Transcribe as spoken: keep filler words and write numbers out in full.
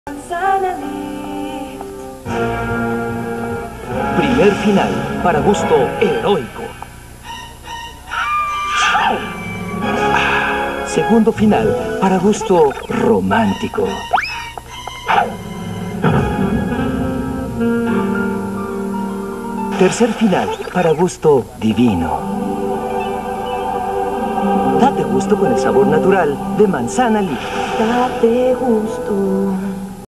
Manzana Lift. Primer final, para gusto heroico. Segundo final, para gusto romántico. Tercer final, para gusto divino. Date gusto con el sabor natural de Manzana Lift. Date gusto.